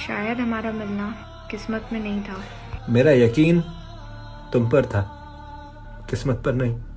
शायद हमारा मिलना किस्मत में नहीं था। मेरा यकीन तुम पर था, किस्मत पर नहीं।